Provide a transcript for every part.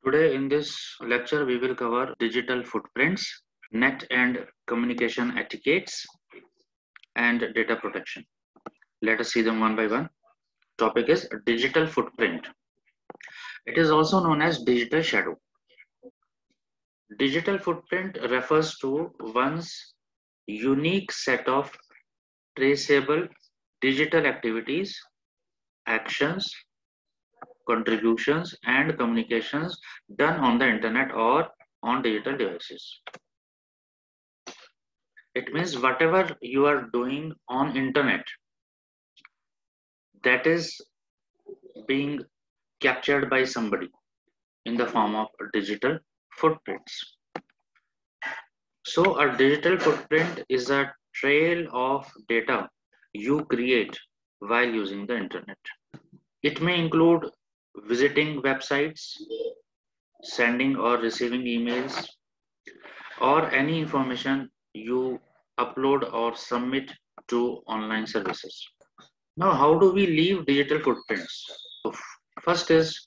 Today in this lecture we will cover digital footprints, net and communication etiquettes, and data protection. Let us see them one by one. Topic is digital footprint. It is also known as digital shadow. Digital footprint refers to one's unique set of traceable digital activities, actions, contributions, and communications done on the internet or on digital devices. It means whatever you are doing on internet that is being captured by somebody in the form of digital footprints. So a digital footprint is a trail of data you create while using the internet. It may include visiting websites, sending or receiving emails, or any information you upload or submit to online services. Now, how do we leave digital footprints? So first is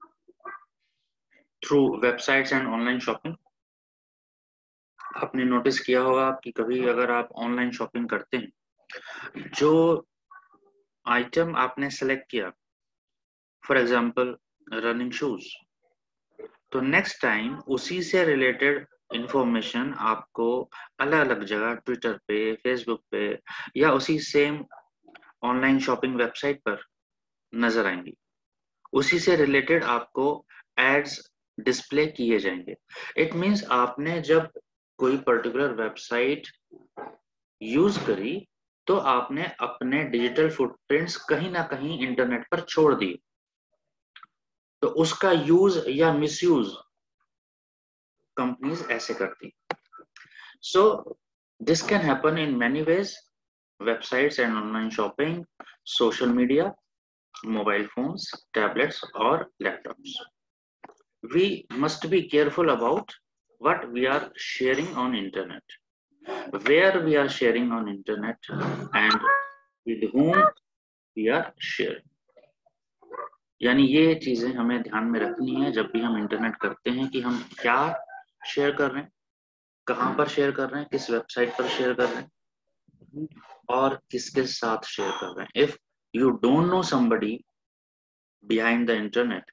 through websites and online shopping. आपने notice किया होगा कि कभी अगर आप online shopping करते हैं, जो आइटम आपने सेलेक्ट किया, फॉर एग्जांपल रनिंग शूज, तो नेक्स्ट टाइम उसी से रिलेटेड इंफॉर्मेशन आपको अलग अलग जगह ट्विटर पे, फेसबुक पे या उसी सेम ऑनलाइन शॉपिंग वेबसाइट पर नजर आएंगी. उसी से रिलेटेड आपको एड्स डिस्प्ले किए जाएंगे. इट मीन्स आपने जब कोई पर्टिकुलर वेबसाइट यूज करी तो आपने अपने डिजिटल फुटप्रिंट्स कहीं ना कहीं इंटरनेट पर छोड़ दिए. तो उसका यूज या मिसयूज कंपनीज ऐसे करती. So this can happen in many ways. Websites and online shopping, social media, mobile phones, tablets, or laptops. We must be careful about what we are sharing on internet, where we are sharing on internet, and with whom we are sharing. यानी ये चीजें हमें ध्यान में रखनी है जब भी हम इंटरनेट करते हैं कि हम क्या शेयर कर रहे हैं, कहाँ पर शेयर कर रहे हैं, किस वेबसाइट पर शेयर कर रहे हैं और किसके साथ शेयर कर रहे हैं. If you don't know somebody behind the internet,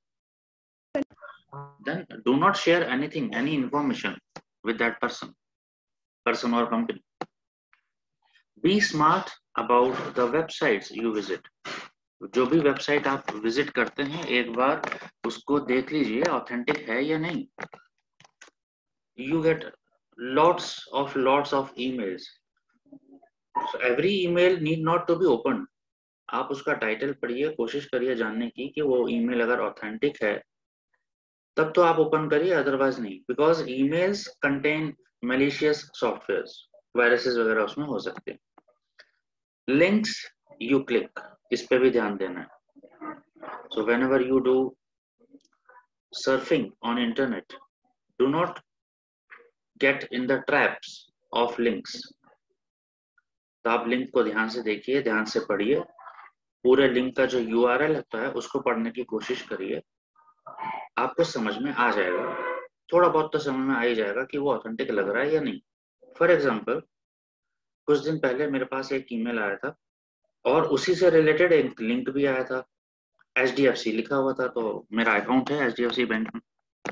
then do not share anything, any information with that person or company. Be smart about the websites you visit. जो भी वेबसाइट आप विजिट करते हैं एक बार उसको देख लीजिए ऑथेंटिक है या नहीं. You get lots of emails. So every email need not to be opened. आप उसका टाइटल पढ़िए, कोशिश करिए जानने की कि वो ईमेल अगर ऑथेंटिक है तब तो आप ओपन करिए, अदरवाइज नहीं. Because emails contain malicious softwares, viruses वगैरह उसमें हो सकते हैं. लिंक्स यू क्लिक, इस पे भी ध्यान देना है. So whenever you do surfing on internet, do not get in the traps of links. तो आप लिंक को ध्यान से देखिए, ध्यान से पढ़िए, पूरे लिंक का जो यूआरएल होता है उसको पढ़ने की कोशिश करिए. आपको समझ में आ जाएगा, थोड़ा बहुत तो समझ में आ ही जाएगा कि वो ऑथेंटिक लग रहा है या नहीं. फॉर एग्जाम्पल, कुछ दिन पहले मेरे पास एक ईमेल आया था और उसी से रिलेटेड एक लिंक भी आया था. HDFC लिखा हुआ था, तो मेरा अकाउंट है HDFC बैंक में.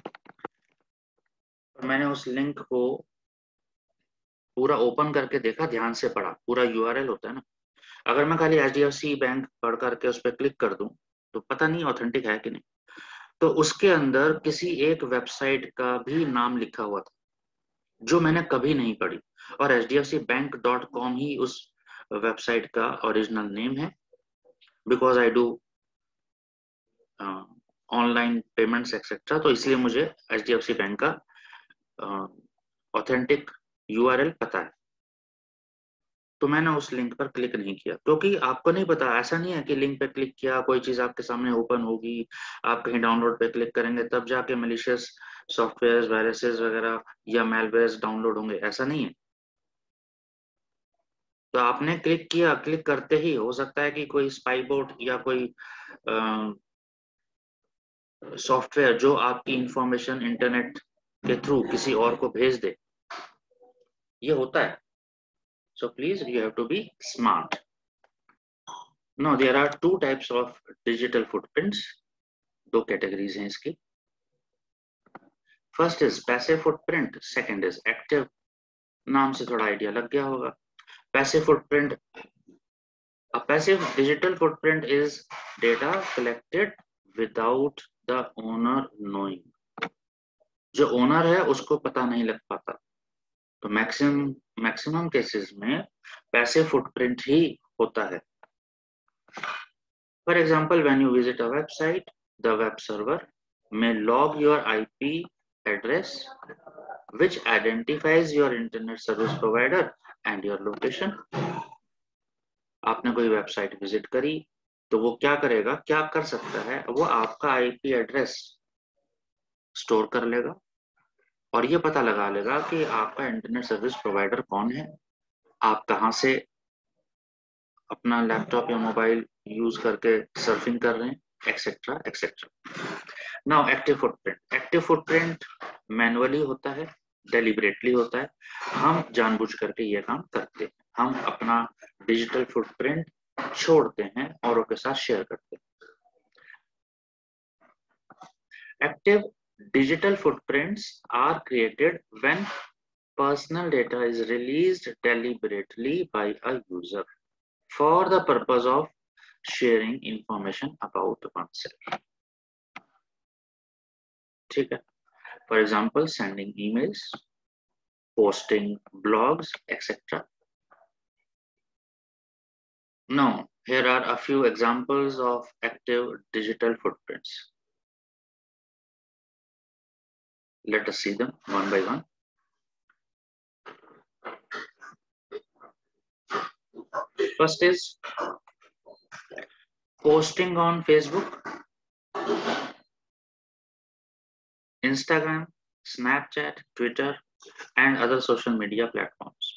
और मैंने उस लिंक को पूरा ओपन करके देखा, ध्यान से पढ़ा. पूरा यूआरएल होता है ना, अगर मैं खाली HDFC बैंक पढ़ करके उस पर क्लिक कर दूं तो पता नहीं ऑथेंटिक है कि नहीं. तो उसके अंदर किसी एक वेबसाइट का भी नाम लिखा हुआ था जो मैंने कभी नहीं पढ़ी, और HDFCbank.com ही उस वेबसाइट का ओरिजिनल नेम है. Because I do online payments etcetera, तो इसलिए मुझे HDFC बैंक का ऑथेंटिक यूआरएल पता है. तो मैंने उस लिंक पर क्लिक नहीं किया क्योंकि आपको नहीं पता. ऐसा नहीं है कि लिंक पे क्लिक किया कोई चीज आपके सामने ओपन होगी, आप कहीं डाउनलोड पे क्लिक करेंगे तब जाके मैलिशियस सॉफ्टवेयर, वायरसेस वगैरह या मैलवेयर्स डाउनलोड होंगे. ऐसा नहीं है. तो आपने क्लिक किया, क्लिक करते ही हो सकता है कि कोई स्पाई बोट या कोई सॉफ्टवेयर जो आपकी इंफॉर्मेशन इंटरनेट के थ्रू किसी और को भेज दे, ये होता है. So please, you have to be smart. Now there are two types of digital footprints. दो कैटेगरीज हैं इसकी. First is passive footprint, second is active. नाम से थोड़ा आइडिया लग गया होगा. Passive footprint, a passive digital footprint is data collected without the owner knowing. जो ओनर है उसको पता नहीं लग पाता. तो मैक्सिमम केसेस में पैसिव फुटप्रिंट ही होता है. For example, when you visit a website, the web server may log your IP address, which identifies your internet service provider and your location. आपने कोई वेबसाइट विजिट करी तो वो क्या करेगा, क्या कर सकता है, वो आपका IP एड्रेस स्टोर कर लेगा और ये पता लगा लेगा कि आपका इंटरनेट सर्विस प्रोवाइडर कौन है, आप कहाँ से अपना लैपटॉप या मोबाइल यूज करके सर्फिंग कर रहे हैं, etcetera etcetera. Now active footprint. Active footprint manually होता है, डेलिबरेटली होता है. हम जानबूझ करके ये काम करते हैं. हम अपना डिजिटल फुटप्रिंट छोड़ते हैं, औरों के साथ शेयर करते हैं. Active digital footprints are created when personal data is released deliberately by a user for the purpose of sharing information about oneself. ठीक है. For example, sending emails, posting blogs, etc. Now, here are a few examples of active digital footprints. Let us see them one by one. First is posting on Facebook, Instagram, Snapchat, Twitter, and other social media platforms.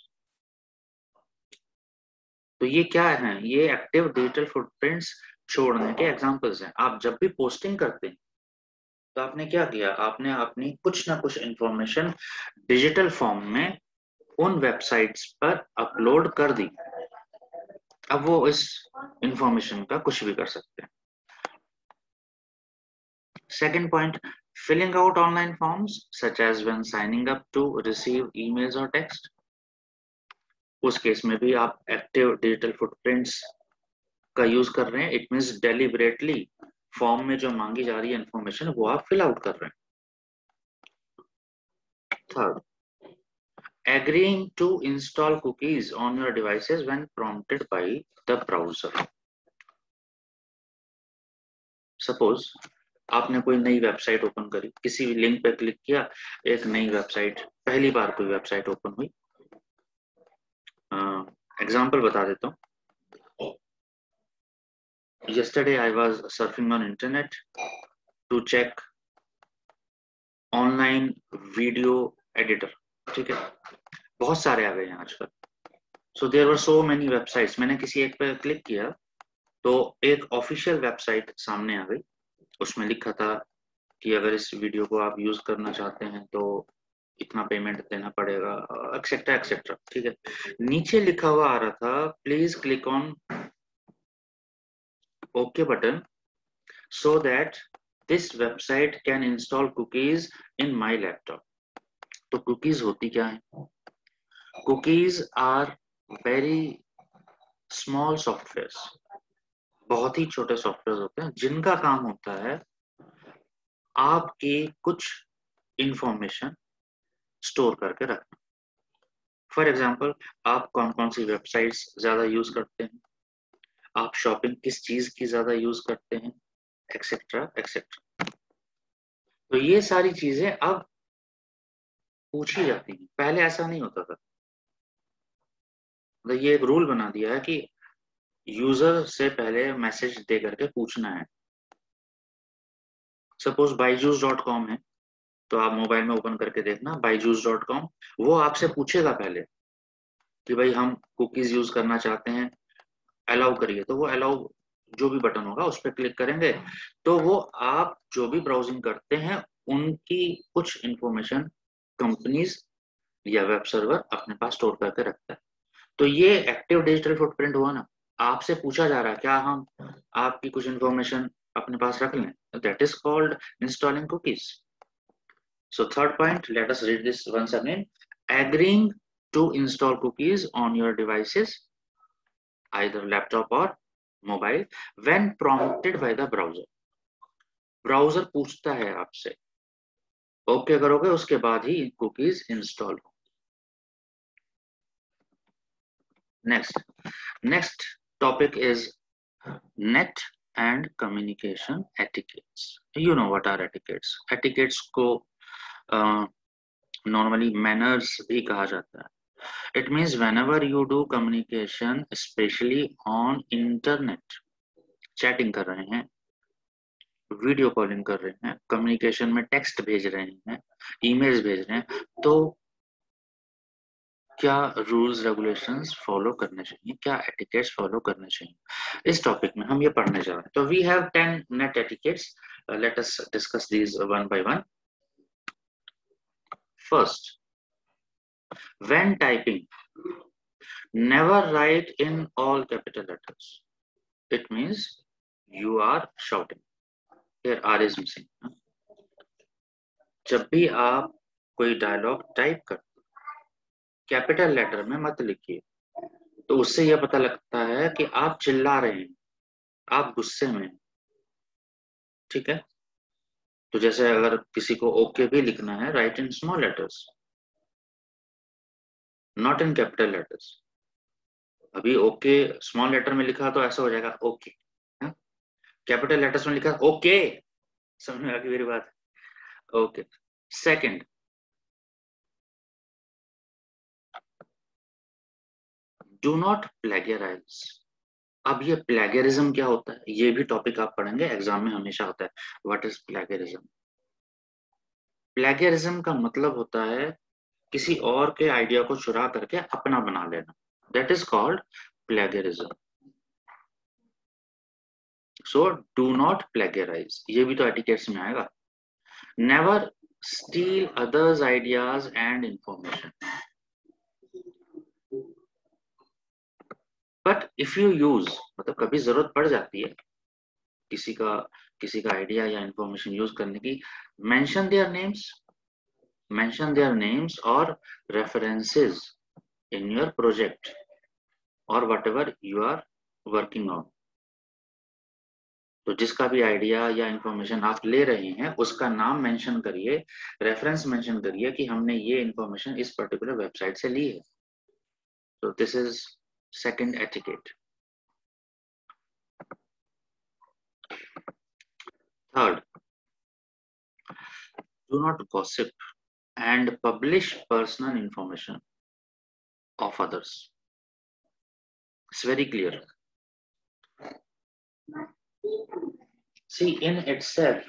तो ये क्या है, ये active digital footprints छोड़ने के examples हैं. आप जब भी पोस्टिंग करते हैं तो आपने क्या किया, आपने अपनी कुछ ना कुछ इंफॉर्मेशन डिजिटल फॉर्म में उन वेबसाइट्स पर अपलोड कर दी. अब वो इस इंफॉर्मेशन का कुछ भी कर सकते हैं. Second point, filling out online forms such as when signing up to receive emails or text. उस केस में भी आप एक्टिव डिजिटल फुटप्रिंट्स का यूज कर रहे हैं. इट मींस डेलिबरेटली फॉर्म में जो मांगी जा रही है इंफॉर्मेशन वो आप फिल आउट कर रहे हैं. Third, agreeing to install cookies on your devices when prompted by the browser. Suppose आपने कोई नई वेबसाइट ओपन करी, किसी भी लिंक पे क्लिक किया, एक नई वेबसाइट, पहली बार कोई वेबसाइट ओपन हुई. एग्जाम्पल बता देता हूँ. Yesterday I was surfing on internet to check online video editor. ठीक है, बहुत सारे आ गए हैं आजकल. So there were so many websites. मैंने किसी एक पे क्लिक किया तो एक ऑफिशियल वेबसाइट सामने आ गई. उसमें लिखा था कि अगर इस वीडियो को आप यूज करना चाहते हैं तो इतना पेमेंट देना पड़ेगा, एक्सेट्रा एक्सेट्रा. ठीक है, नीचे लिखा हुआ आ रहा था, please click on okay button so that this website can install cookies in my laptop. तो cookies होती क्या है? Cookies are very small softwares. बहुत ही छोटे सॉफ्टवेयर होते हैं जिनका काम होता है आपकी कुछ इंफॉर्मेशन स्टोर करके रखना. फॉर एग्जाम्पल, आप कौन कौन सी वेबसाइट्स ज्यादा यूज करते हैं, आप शॉपिंग किस चीज की ज्यादा यूज करते हैं, एक्सेट्रा एक्सेट्रा. तो ये सारी चीजें अब पूछी जाती हैं. पहले ऐसा नहीं होता था. तो ये एक रूल बना दिया है कि यूजर से पहले मैसेज दे करके पूछना है. सपोज byju's.com है तो आप मोबाइल में ओपन करके देखना byju's.com, वो आपसे पूछेगा पहले कि भाई हम कुकीज यूज करना चाहते हैं, अलाउ करिए. तो वो अलाउ जो भी बटन होगा उस पर क्लिक करेंगे तो वो आप जो भी ब्राउजिंग करते हैं उनकी कुछ इंफॉर्मेशन कंपनीज या वेब सर्वर अपने पास स्टोर करके रखता है। तो ये एक्टिव डिजिटल फुटप्रिंट हुआ ना। आपसे पूछा जा रहा है क्या हम आपकी कुछ इंफॉर्मेशन अपने पास रख लें, that is called installing cookies. So third point, let us read this once again. Agreeing to install cookies on your devices, either laptop or mobile, when prompted by the browser. Browser पूछता है आपसे, okay करोगे उसके बाद ही cookies install हो। Next topic is net and communication etiquettes. You know what are etiquettes. Etiquettes को normally manners भी कहा जाता है। It means whenever you do communication, especially on internet, chatting कर रहे हैं, वीडियो कॉलिंग कर रहे हैं, कम्युनिकेशन में टेक्स्ट भेज रहे हैं, ईमेल्स भेज रहे हैं, तो क्या रूल्स रेगुलेशंस फॉलो करने चाहिए, क्या एटिकेट्स फॉलो करने चाहिए, इस टॉपिक में हम ये पढ़ने जा रहे हैं। तो we have 10 net etiquettes. Let us discuss these one by one. First, when typing, never write in all capital letters. It means you are shouting. Here R is missing. जब भी आप कोई डायलॉग टाइप करते capital letter में मत लिखिए, तो उससे यह पता लगता है कि आप चिल्ला रहे हैं, आप गुस्से में हैं। ठीक है, तो जैसे अगर किसी को ओके भी लिखना है, write in small letters, not in capital letters. अभी ओके स्मॉल लेटर में लिखा तो ऐसा हो जाएगा ओके, कैपिटल लेटर्स में लिखा ओके, समझ में आ गई मेरी बात? Okay. Second, do not plagiarise. अब ये प्लेगियरिज्म क्या होता है, ये भी टॉपिक आप पढ़ेंगे, एग्जाम में हमेशा होता है। What is plagiarism? प्लेगियरिज्म का मतलब होता है किसी और के आइडिया को चुरा करके अपना बना लेना, that is called plagiarism. So do not plagiarise, ये भी तो एटिकेट्स में आएगा। Never steal others ideas and information, but if you use, मतलब कभी जरूरत पड़ जाती है किसी का आइडिया या इंफॉर्मेशन यूज करने की, मेंशन देयर नेम्स और रेफरेंसेस इन योर प्रोजेक्ट और whatever you are working on. तो जिसका भी आइडिया या इंफॉर्मेशन आप ले रहे हैं उसका नाम मेंशन करिए, रेफरेंस मेंशन करिए कि हमने ये इंफॉर्मेशन इस पर्टिकुलर वेबसाइट से ली है। तो this is second etiquette. Third, do not gossip and publish personal information of others. It's very clear. See, in itself,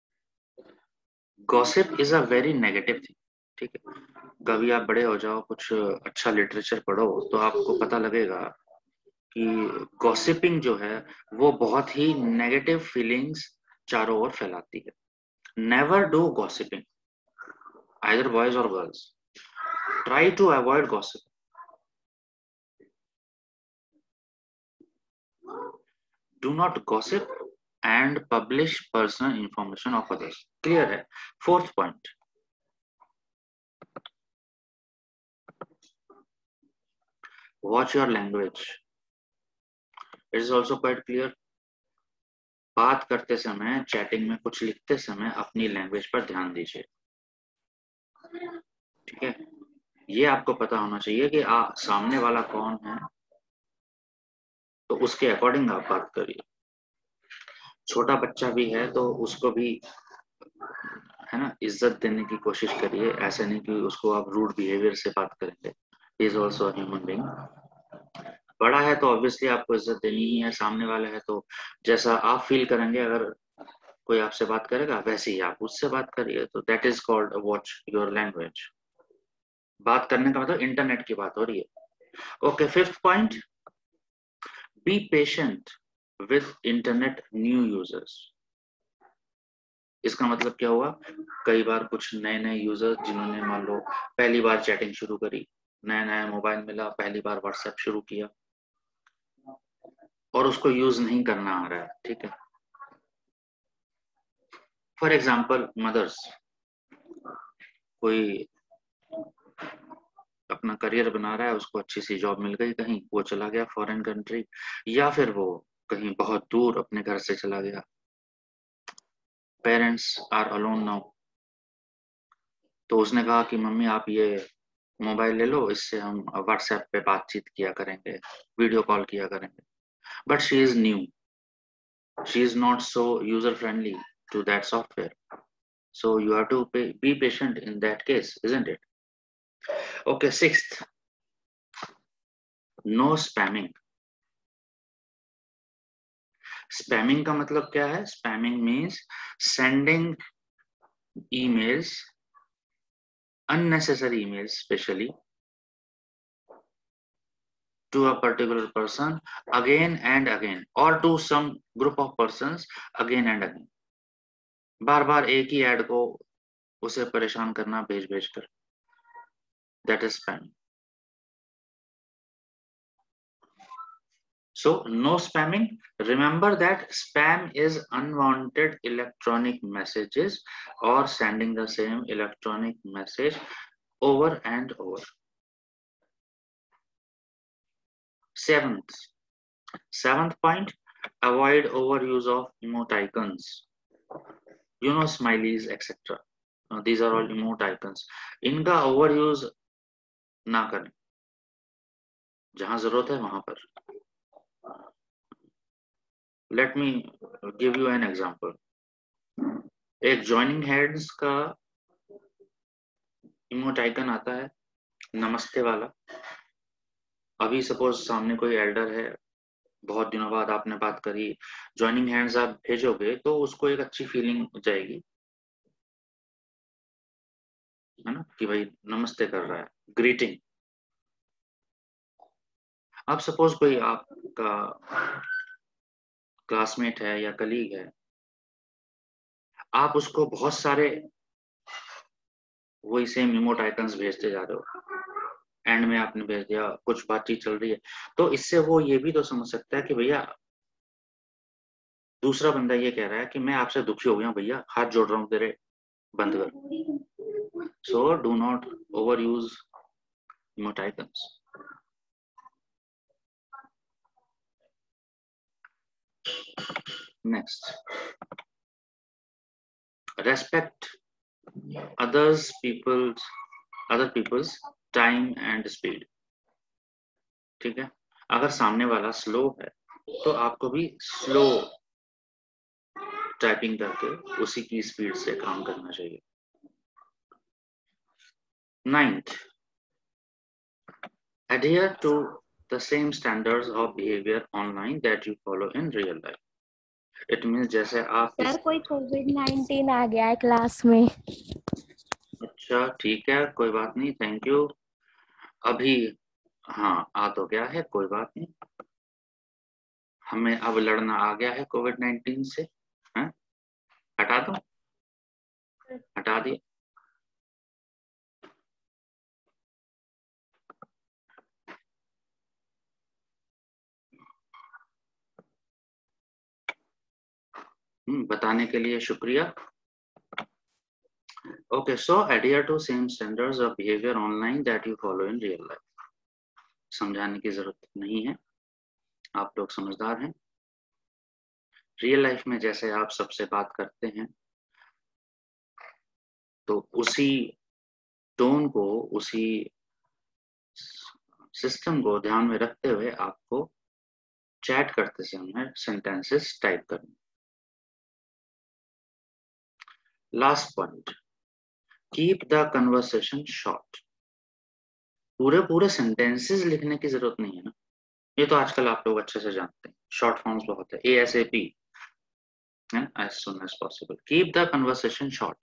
gossip is a very negative thing. ठीक है, कभी आप बड़े हो जाओ, कुछ अच्छा लिटरेचर पढ़ो, तो आपको पता लगेगा कि गॉसिपिंग जो है वो बहुत ही नेगेटिव फीलिंग्स चारों ओर फैलाती है। Never do gossiping, either boys और girls, try to avoid gossip. Do not gossip and publish personal information of others. Clear है? Fourth point, watch your language. It is also quite clear. बात करते समय, chatting में कुछ लिखते समय अपनी लैंग्वेज पर ध्यान दीजिए। ठीक है, ये आपको पता होना चाहिए कि सामने वाला कौन है, तो उसके अकॉर्डिंग आप बात करिए। छोटा बच्चा भी है तो उसको भी, है ना, इज्जत देने की कोशिश करिए, ऐसे नहीं कि उसको आप रूड बिहेवियर से बात करेंगे। He is also a human being. बड़ा है तो ऑब्वियसली आपको इज्जत देनी ही है, सामने वाला है तो जैसा आप फील करेंगे अगर कोई आपसे बात करेगा वैसे ही आप उससे बात करिए। तो that is called watch your language. बात करने का मतलब इंटरनेट की बात हो रही है। Okay, fifth point, be patient with internet new users. इसका मतलब क्या हुआ, कई बार कुछ नए नए यूजर्स जिन्होंने मान लो पहली बार चैटिंग शुरू करी, नया नया मोबाइल मिला, पहली बार व्हाट्सएप शुरू किया और उसको यूज नहीं करना आ रहा है, ठीक है। फॉर एग्जाम्पल मदर्स, कोई अपना करियर बना रहा है, उसको अच्छी सी जॉब मिल गई कहीं, वो चला गया फॉरेन कंट्री, या फिर वो कहीं बहुत दूर अपने घर से चला गया। पेरेंट्स आर अलोन नाउ, तो उसने कहा कि मम्मी आप ये मोबाइल ले लो, इससे हम व्हाट्सएप पे बातचीत किया करेंगे, वीडियो कॉल किया करेंगे, but she is new, she is not so user friendly to that software, so you have to be patient in that case, isn't it? Okay, sixth, no spamming. Spamming का मतलब क्या है? Spamming means sending emails, unnecessary emails especially, to a particular person again and again, or to some group of persons again and again. बार बार एक ही add को उसे परेशान करना भेज भेज कर, that is spamming. So no spamming. Remember that spam is unwanted electronic messages or sending the same electronic message over and over. Seventh point, avoid overuse of emoticons. You know, smileys, etc. These are all emoticons. इनका overuse ना करें, जहां जरूरत है वहां पर. Let me give you an example. एक joining hands का इमोटाइकन आता है, नमस्ते वाला. अभी सपोज सामने कोई एल्डर है, बहुत दिनों बाद आपने बात करी, ज्वाइनिंग हैंड्स आप भेजोगे तो उसको एक अच्छी फीलिंग हो जाएगी, है ना, कि भाई नमस्ते कर रहा है, ग्रीटिंग. अब सपोज कोई आपका क्लासमेट है या कलीग है, आप उसको बहुत सारे वही सेम इमोटाइकन्स भेजते जा रहे हो, एंड में आपने भेज दिया, कुछ बातचीत चल रही है, तो इससे वो ये भी तो समझ सकता है कि भैया दूसरा बंदा ये कह रहा है कि मैं आपसे दुखी हो गया भैया, हाथ जोड़ रहा हूँ तेरे, बंद कर. So do not overuse emoticons. Next, respect other people's time and speed. ठीक है, अगर सामने वाला स्लो है तो आपको भी स्लो टाइपिंग करके उसी की स्पीड से काम करना चाहिए. 9th, adhere to the same standards of behavior online that you follow in real life. It means जैसे आप सर कोई कोविड-19 आ गया है क्लास में. अच्छा ठीक है, कोई बात नहीं, थैंक यू. अभी हाँ आ तो गया है, कोई बात नहीं, हमें अब लड़ना आ गया है कोविड-19 से. हैं? हटा दो, हटा दिए. बताने के लिए शुक्रिया. Okay, so adhere to same standards of behavior online that you follow in real life. समझाने की जरूरत नहीं है, आप लोग समझदार हैं. रियल लाइफ में जैसे आप सबसे बात करते हैं तो उसी टोन को, उसी सिस्टम को ध्यान में रखते हुए आपको चैट करते समय सेंटेंसेस टाइप करने. Last point, keep the conversation short. पूरे सेंटेंसेस लिखने की जरूरत नहीं है ना, ये तो आजकल आप लोग अच्छे से जानते हैं. शॉर्ट फॉर्म्स बहुत है, ASAP, as soon as possible. Keep the conversation short.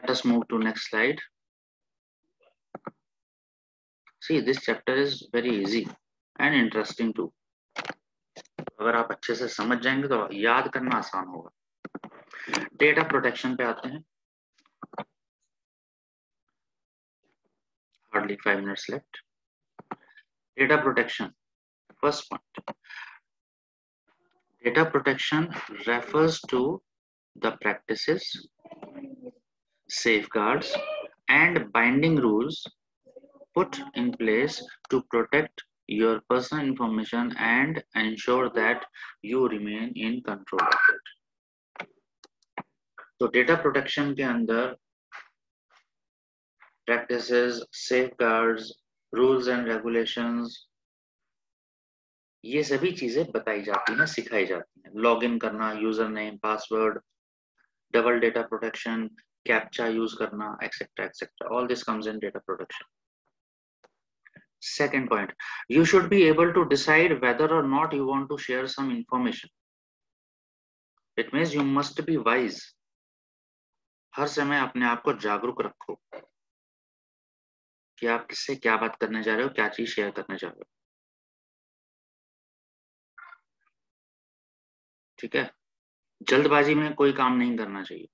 Let us move to next slide. See, this chapter is very easy and interesting too. अगर आप अच्छे से समझ जाएंगे तो याद करना आसान होगा। डेटा प्रोटेक्शन पे आते हैं। Hardly 5 minutes left. Data protection. First point. Data protection refers to the practices, safeguards, and binding rules put in place to protect your personal information and ensure that you remain in control of it. तो data protection के अंदर practices, safeguards, rules and regulations, ये सभी चीजें बताई जाती हैं, सिखाई जाती हैं। लॉगिन करना, user name, password, double data protection, captcha use करना, etcetera etcetera, all this comes in data protection. Second point, you should be able to decide whether or not you want to share some information. It means you must be wise. हर समय अपने आप को जागरूक रखो कि आप किससे क्या बात करने जा रहे हो, क्या चीज शेयर करने जा रहे हो। ठीक है, जल्दबाजी में कोई काम नहीं करना चाहिए।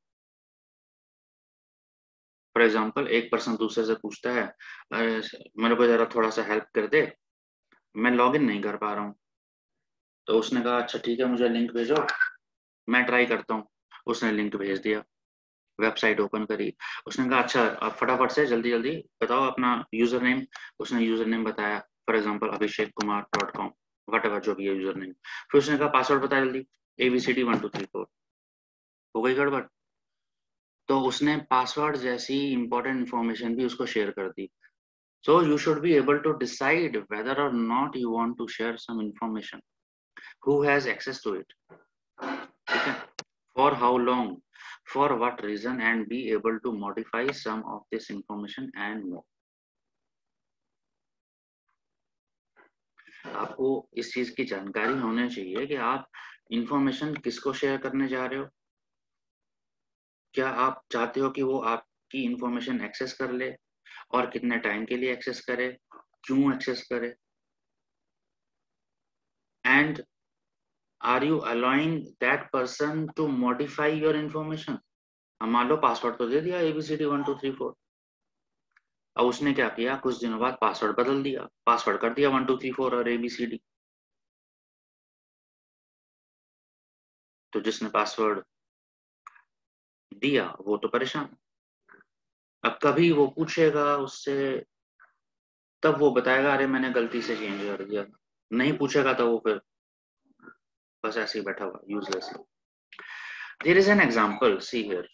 फॉर एग्जाम्पल, एक पर्सन दूसरे से पूछता है, मेरे को जरा थोड़ा सा हेल्प कर दे, मैं लॉगिन नहीं कर पा रहा हूँ। तो उसने कहा अच्छा ठीक है, मुझे लिंक भेजो, मैं ट्राई करता हूँ। उसने लिंक भेज दिया, वेबसाइट ओपन करी। उसने कहा अच्छा आप फटाफट से जल्दी जल्दी बताओ अपना यूजर नेम। उसने यूजर नेम बताया, फॉर एग्जाम्पल abhishekkumar.com, वट जो भी है यूजर नेम। फिर उसने कहा पासवर्ड बताया जल्दी, ABCD 1 2 3 4। हो गई गड़बड़। तो उसने पासवर्ड जैसी इंपॉर्टेंट इंफॉर्मेशन भी उसको शेयर कर दी। So you should be able to decide whether or not you want to share some information. Who has access to it? Okay. For how long? For what reason? And be able to modify some of this information and more. आपको इस चीज की जानकारी होनी चाहिए कि आप information किसको शेयर करने जा रहे हो। क्या आप चाहते हो कि वो आपकी इंफॉर्मेशन एक्सेस कर ले, और कितने टाइम के लिए एक्सेस करे, क्यों एक्सेस करे, and are you allowing that person to modify your information. मान लो पासवर्ड तो दे दिया ABCD 1 2 3 4, अब उसने क्या किया, कुछ दिनों बाद पासवर्ड बदल दिया, पासवर्ड कर दिया 1 2 3 4 और ABCD। तो जिसने पासवर्ड दिया वो तो परेशान। अब कभी वो पूछेगा उससे, तब वो बताएगा अरे मैंने गलती से चेंज कर दिया। नहीं पूछेगा तो वो फिर बस ऐसे ही बैठा हुआ, useless. There is an example, see here.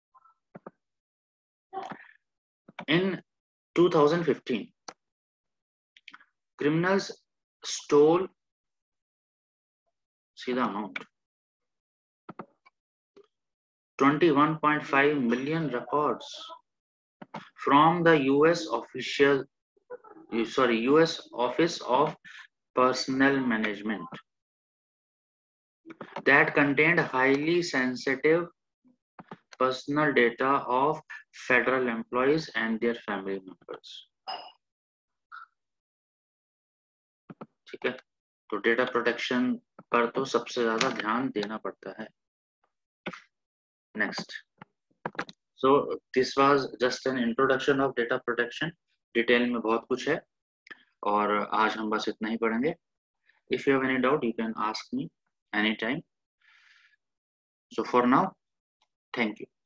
In 2015, criminals stole, see the amount, 21.5 million records from the US Office of Personnel Management that contained highly sensitive personal data of federal employees and their family members. ठीक है, तो data protection पर तो सबसे ज्यादा ध्यान देना पड़ता है। Next, so this was just an introduction of data protection. Detail में बहुत कुछ है और आज हम बस इतना ही पढ़ेंगे। If you have any doubt you can ask me any time. So for now, thank you.